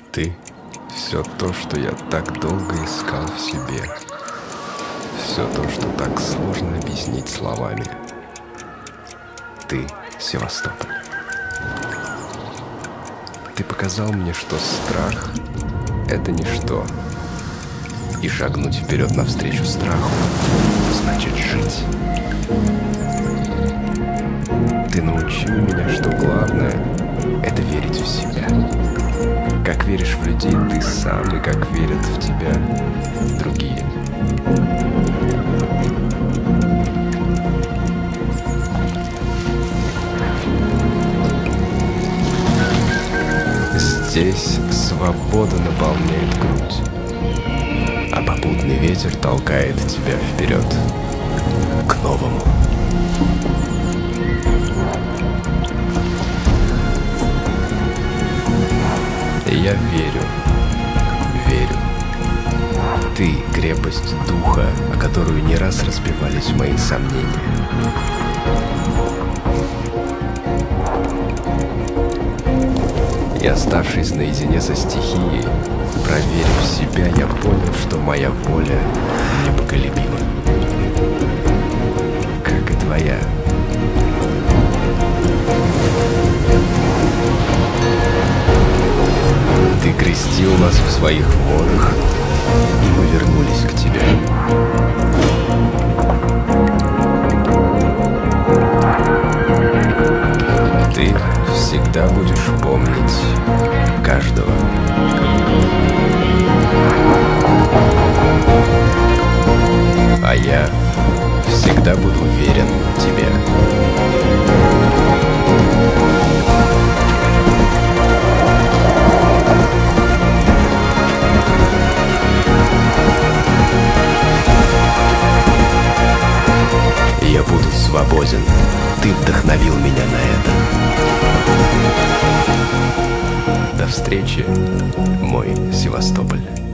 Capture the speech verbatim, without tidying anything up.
Ты — все то, что я так долго искал в себе. Все то, что так сложно объяснить словами. Ты — Севастополь. Ты показал мне, что страх — это ничто. И шагнуть вперед навстречу страху значит жить. Ты научил меня, что главное — это верить в себя. Как веришь в людей ты сам, и как верят в тебя другие. Здесь свобода наполняет грудь, а попутный ветер толкает тебя вперед, к новому. Я верю, верю. Ты — крепость духа, о которую не раз разбивались мои сомнения. И, оставшись наедине со стихией, проверив себя, я понял, что моя воля непоколебима, как и твоя. Ты крестил нас в своих водах, и мы вернулись к тебе. Ты всегда будешь помнить каждого. А я всегда буду верен тебе. Я буду свободен. Ты вдохновил меня на это. До встречи, мой Севастополь.